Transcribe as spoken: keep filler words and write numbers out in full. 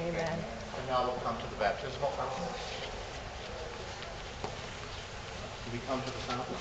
Amen. And now we'll come to the baptismal fountain. Do we come to the fountain?